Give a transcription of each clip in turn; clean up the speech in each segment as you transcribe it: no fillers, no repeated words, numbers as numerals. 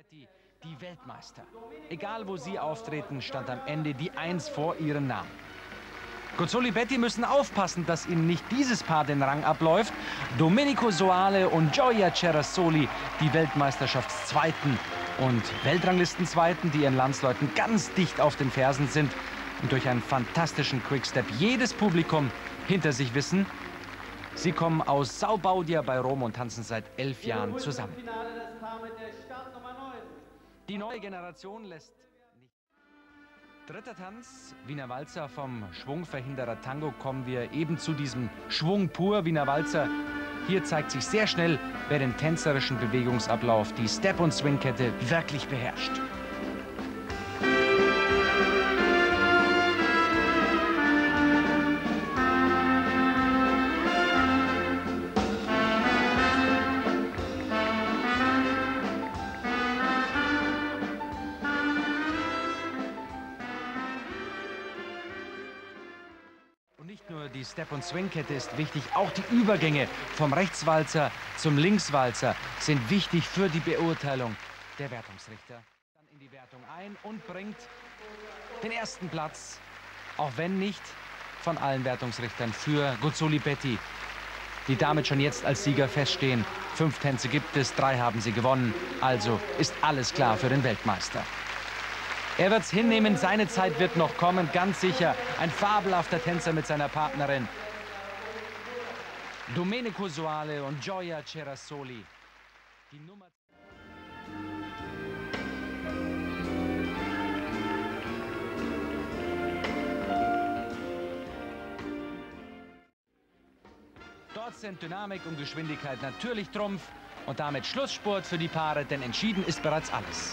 Die Weltmeister. Egal wo sie auftreten, stand am Ende die 1 vor ihrem Namen. Guzzoli Betty müssen aufpassen, dass ihnen nicht dieses Paar den Rang abläuft. Domenico Soale und Gioia Cerasoli, die Weltmeisterschaftszweiten und Weltranglistenzweiten, die ihren Landsleuten ganz dicht auf den Fersen sind und durch einen fantastischen Quickstep jedes Publikum hinter sich wissen. Sie kommen aus São Baudia bei Rom und tanzen seit 11 Jahren zusammen. Die neue Generation lässt nicht. Dritter Tanz, Wiener Walzer vom Schwungverhinderer Tango, kommen wir eben zu diesem Schwung pur Wiener Walzer. Hier zeigt sich sehr schnell, wer den tänzerischen Bewegungsablauf, die Step- und Swingkette wirklich beherrscht. Nicht nur die Step- und Swingkette ist wichtig, auch die Übergänge vom Rechtswalzer zum Linkswalzer sind wichtig für die Beurteilung der Wertungsrichter. Dann in die Wertung ein und bringt den ersten Platz, auch wenn nicht von allen Wertungsrichtern, für Guzzoli Betty, die damit schon jetzt als Sieger feststehen. 5 Tänze gibt es, 3 haben sie gewonnen, also ist alles klar für den Weltmeister. Er wird es hinnehmen, seine Zeit wird noch kommen, ganz sicher. Ein fabelhafter Tänzer mit seiner Partnerin. Domenico Soale und Gioia Cerasoli. Die Nummer. Dort sind Dynamik und Geschwindigkeit natürlich Trumpf und damit Schlussspurt für die Paare, denn entschieden ist bereits alles.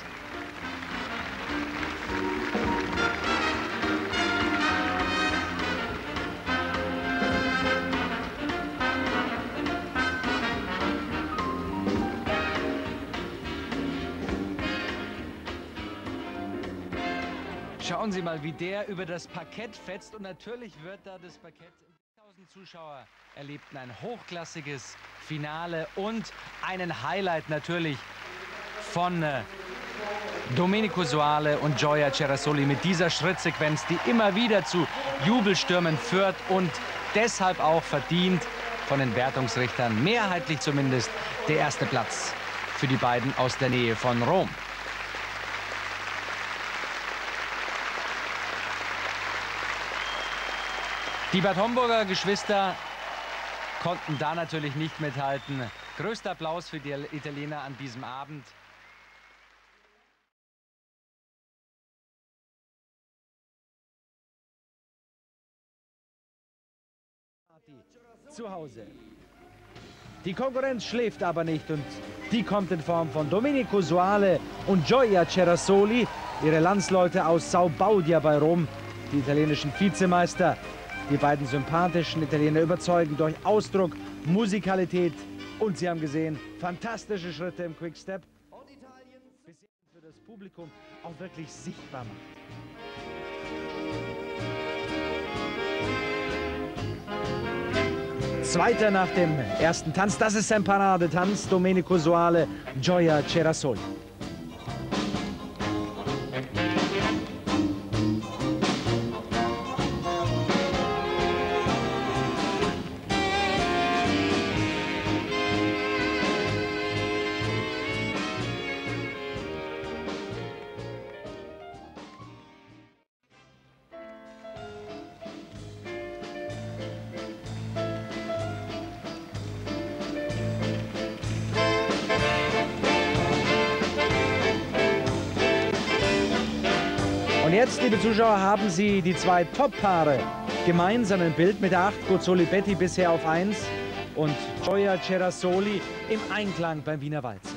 Schauen Sie mal, wie der über das Parkett fetzt. Und natürlich wird da das Parkett. 1000 Zuschauer erlebten ein hochklassiges Finale und einen Highlight natürlich von Domenico Soale und Gioia Cerasoli mit dieser Schrittsequenz, die immer wieder zu Jubelstürmen führt und deshalb auch verdient von den Wertungsrichtern, mehrheitlich zumindest, der erste Platz für die beiden aus der Nähe von Rom. Die Bad Homburger Geschwister konnten da natürlich nicht mithalten. Größter Applaus für die Italiener an diesem Abend. Zu Hause. Die Konkurrenz schläft aber nicht und die kommt in Form von Domenico Soale und Gioia Cerasoli, ihre Landsleute aus São Baudia bei Rom, die italienischen Vizemeister. Die beiden sympathischen Italiener überzeugen durch Ausdruck, Musikalität und Sie haben gesehen, fantastische Schritte im Quickstep. Und Italien für das Publikum auch wirklich sichtbar macht. Zweiter nach dem ersten Tanz, das ist sein Paradetanz, Domenico Soale, Gioia Cerasoli. Und jetzt, liebe Zuschauer, haben Sie die 2 Top-Paare gemeinsam im Bild mit der 8, Guzzoli Betty bisher auf 1 und Gioia Cerasoli im Einklang beim Wiener Walzer.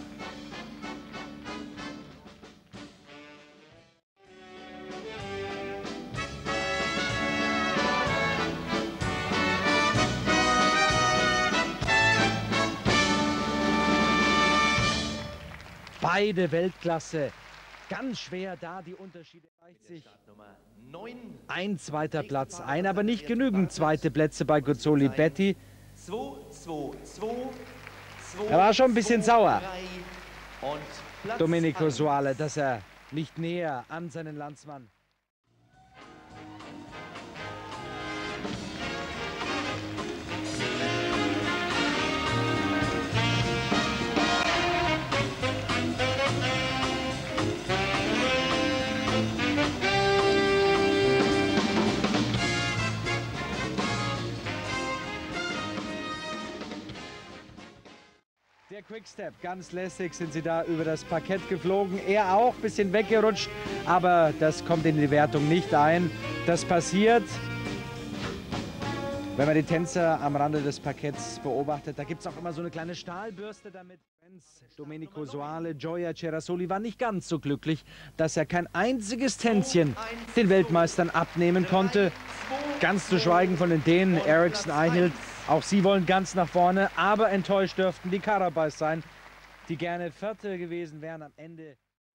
Beide Weltklasse. Ganz schwer da, die Unterschiede gleicht sich. Ein zweiter Platz ein, aber nicht genügend zweite Plätze bei Guzzoli Betty. Er war schon ein bisschen sauer. Domenico Soale, dass er nicht näher an seinen Landsmann. Der Quickstep, ganz lässig sind sie da über das Parkett geflogen. Er auch, ein bisschen weggerutscht, aber das kommt in die Wertung nicht ein. Das passiert, wenn man die Tänzer am Rande des Parketts beobachtet. Da gibt es auch immer so eine kleine Stahlbürste damit. Domenico Soale, Gioia Cerasoli war nicht ganz so glücklich, dass er kein einziges Tänzchen den Weltmeistern abnehmen konnte. Ganz zu schweigen von den Dänen, Eriksson, Eihilt. Auch sie wollen ganz nach vorne, aber enttäuscht dürften die Carapaz sein, die gerne Vierte gewesen wären am Ende.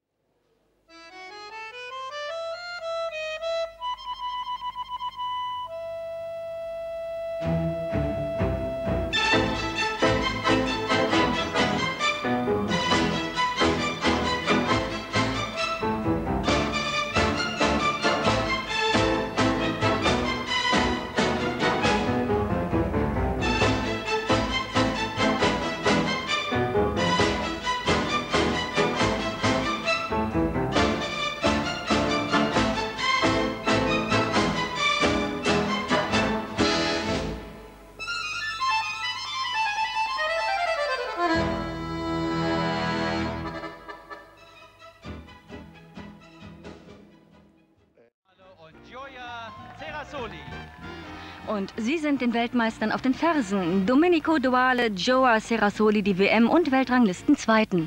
Und sie sind den Weltmeistern auf den Fersen. Domenico Soale, Gioia Cerasoli, die WM- und Weltranglisten-Zweiten.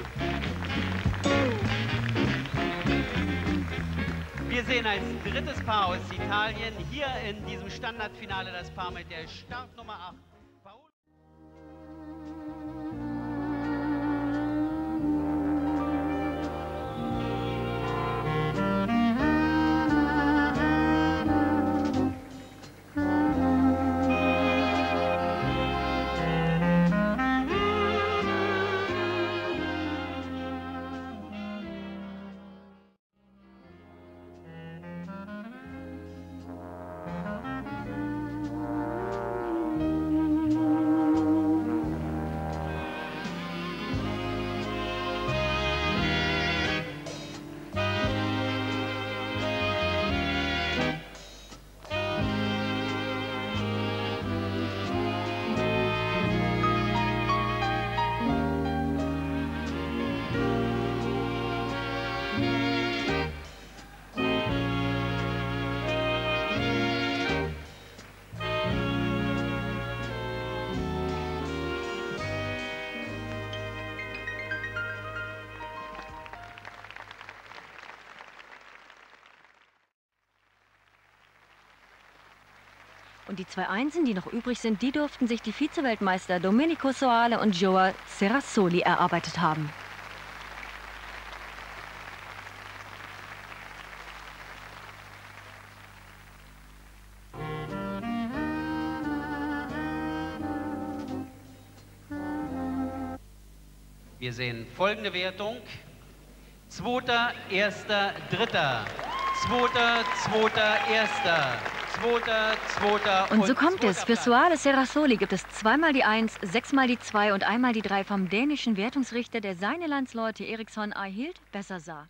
Wir sehen als drittes Paar aus Italien hier in diesem Standardfinale das Paar mit der Startnummer 8. Und die zwei Einsen, die noch übrig sind, die durften sich die Vize-Weltmeister Domenico Soale und Gioia Cerasoli erarbeitet haben. Wir sehen folgende Wertung. Zweiter, erster, dritter. Zweiter, zweiter, erster. Zweiter, zweiter und so kommt es. Für Platz. Soale Cerasoli gibt es zweimal die 1, sechsmal die 2 und einmal die 3 vom dänischen Wertungsrichter, der seine Landsleute Eriksson, Eihilt besser sah.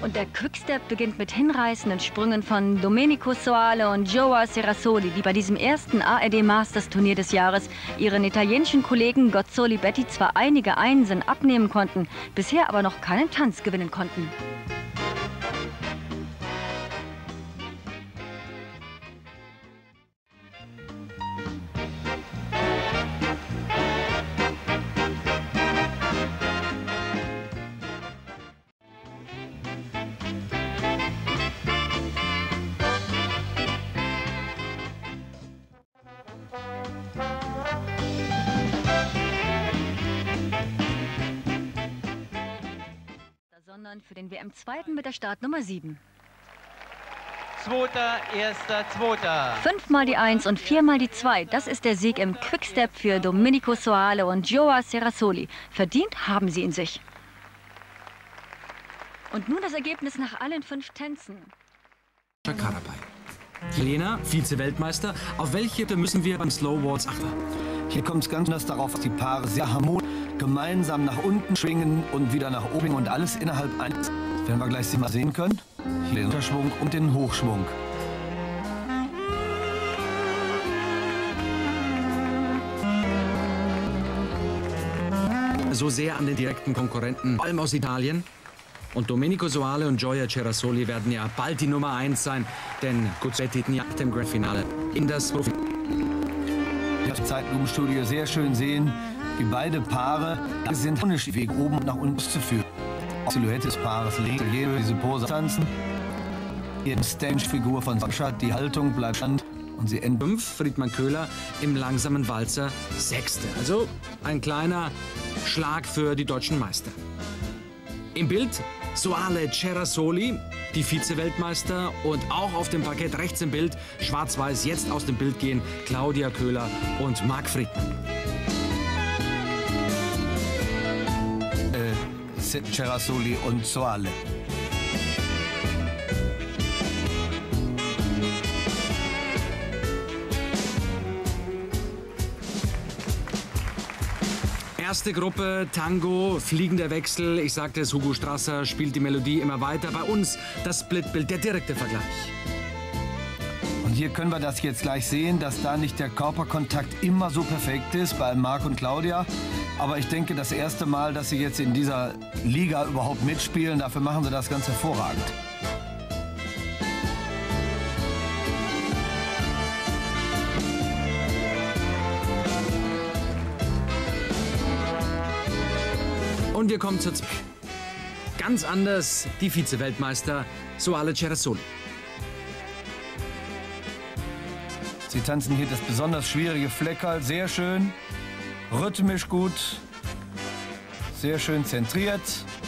Und der Quickstep beginnt mit hinreißenden Sprüngen von Domenico Soale und Joao Cerasoli, die bei diesem ersten ARD Masters Turnier des Jahres ihren italienischen Kollegen Gozzoli Betti zwar einige Einsen abnehmen konnten, bisher aber noch keinen Tanz gewinnen konnten. Sondern für den WM-Zweiten mit der Startnummer 7. Zweiter, erster, zweiter. 5-mal die 1 und 4-mal die 2. Das ist der Sieg im Quickstep für Domenico Soale und Joao Cerasoli. Verdient haben sie ihn sich. Und nun das Ergebnis nach allen 5 Tänzen. Karabay. Helena, Vize-Weltmeister. Auf welche müssen wir beim Slow Waltz achten? Hier kommt es ganz anders darauf, dass die Paare sehr harmonisch gemeinsam nach unten schwingen und wieder nach oben und alles innerhalb eines. Werden wir gleich mal sehen können. Hier den Unterschwung und den Hochschwung. So sehr an den direkten Konkurrenten, vor allem aus Italien. Und Domenico Soale und Joao Cerasoli werden ja bald die Nummer 1 sein, denn Gozzoli nach dem Grand Finale in das Profi. Die Zeitlupenstudie sehr schön sehen, wie beide Paare sind die Weg oben und nach unten zu führen. Die Silhouette des Paares legt diese Pose tanzen. Die Stage-Figur von Sascha, die Haltung bleibt stand und sie endet. 5, Friedmann Köhler im langsamen Walzer 6. Also ein kleiner Schlag für die deutschen Meister. Im Bild Soale Cerasoli, die Vize-Weltmeister, und auch auf dem Parkett rechts im Bild, schwarz-weiß, jetzt aus dem Bild gehen, Claudia Köhler und Marc Friedmann. Cerasoli und Soale. Erste Gruppe, Tango, fliegender Wechsel. Ich sagte es, Hugo Strasser spielt die Melodie immer weiter. Bei uns das Splitbild, der direkte Vergleich. Und hier können wir das jetzt gleich sehen, dass da nicht der Körperkontakt immer so perfekt ist bei Marc und Claudia. Aber ich denke, das erste Mal, dass sie jetzt in dieser Liga überhaupt mitspielen, dafür machen sie das ganz hervorragend. Und wir kommen zur ganz anders, die Vize-Weltmeister Soale Cerasoli. Sie tanzen hier das besonders schwierige Fleckerl, sehr schön, rhythmisch gut, sehr schön zentriert.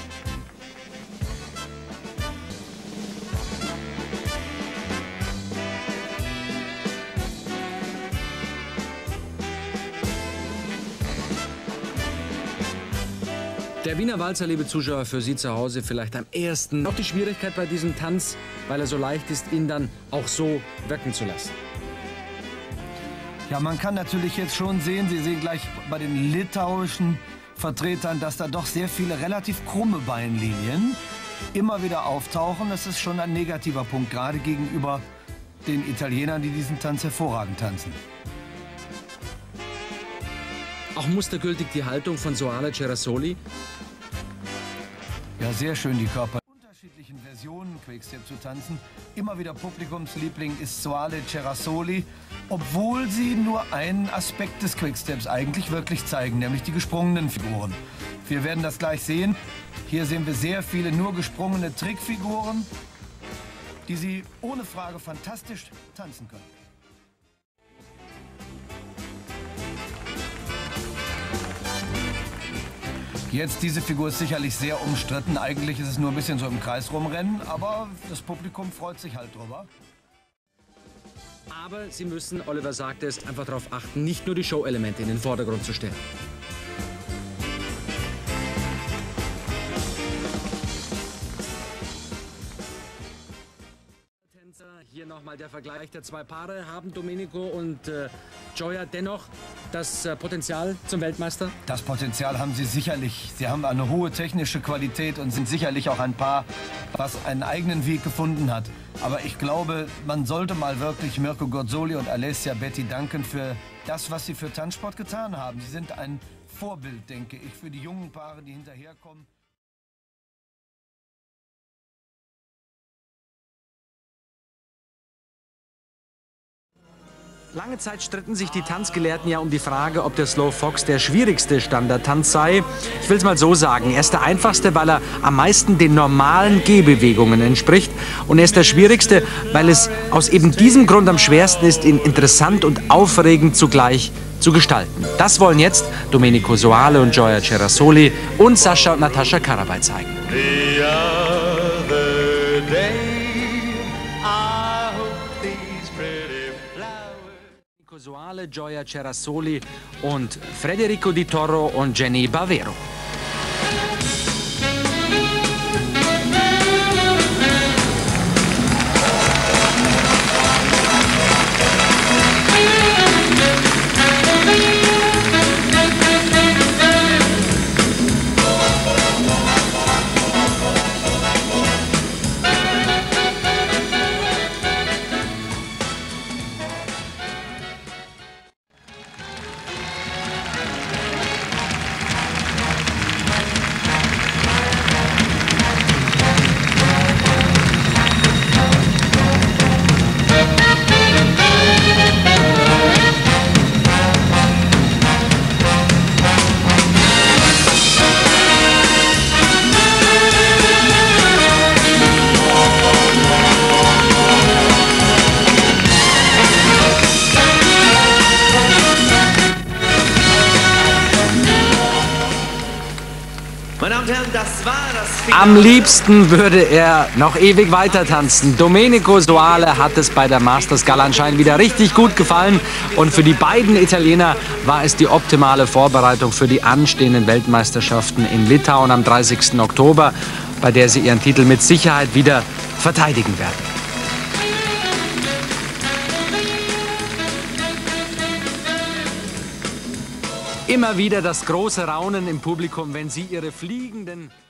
Der Wiener Walzer, liebe Zuschauer, für Sie zu Hause vielleicht am ersten. Auch die Schwierigkeit bei diesem Tanz, weil er so leicht ist, ihn dann auch so wirken zu lassen. Ja, man kann natürlich jetzt schon sehen, Sie sehen gleich bei den litauischen Vertretern, dass da doch sehr viele relativ krumme Beinlinien immer wieder auftauchen. Das ist schon ein negativer Punkt, gerade gegenüber den Italienern, die diesen Tanz hervorragend tanzen. Auch mustergültig die Haltung von Soale Cerasoli. Ja, sehr schön die Körper. In unterschiedlichen Versionen Quickstep zu tanzen. Immer wieder Publikumsliebling ist Soale Cerasoli, obwohl sie nur einen Aspekt des Quicksteps eigentlich wirklich zeigen, nämlich die gesprungenen Figuren. Wir werden das gleich sehen. Hier sehen wir sehr viele nur gesprungene Trickfiguren, die sie ohne Frage fantastisch tanzen können. Jetzt, diese Figur ist sicherlich sehr umstritten. Eigentlich ist es nur ein bisschen so im Kreis rumrennen, aber das Publikum freut sich halt drüber. Aber Sie müssen, Oliver sagte es, einfach darauf achten, nicht nur die Show-Elemente in den Vordergrund zu stellen. Hier nochmal der Vergleich der zwei Paare. Haben Domenico und Gioia dennoch das Potenzial zum Weltmeister? Das Potenzial haben sie sicherlich. Sie haben eine hohe technische Qualität und sind sicherlich auch ein Paar, was einen eigenen Weg gefunden hat. Aber ich glaube, man sollte mal wirklich Mirko Gozzoli und Alessia Betti danken für das, was sie für Tanzsport getan haben. Sie sind ein Vorbild, denke ich, für die jungen Paare, die hinterherkommen. Lange Zeit stritten sich die Tanzgelehrten ja um die Frage, ob der Slow Fox der schwierigste Standardtanz sei. Ich will es mal so sagen, er ist der einfachste, weil er am meisten den normalen Gehbewegungen entspricht. Und er ist der schwierigste, weil es aus eben diesem Grund am schwersten ist, ihn interessant und aufregend zugleich zu gestalten. Das wollen jetzt Domenico Soale und Gioia Cerasoli und Sascha und Natascha Karabaj zeigen. Soale, Gioia Cerasoli und Federico Di Toro und Jenny Bavero. Meine Damen und Herren, das war das Finale. Am liebsten würde er noch ewig weiter tanzen. Domenico Soale hat es bei der Masters Gala anscheinend wieder richtig gut gefallen. Und für die beiden Italiener war es die optimale Vorbereitung für die anstehenden Weltmeisterschaften in Litauen am 30. Oktober, bei der sie ihren Titel mit Sicherheit wieder verteidigen werden. Immer wieder das große Raunen im Publikum, wenn sie ihre fliegenden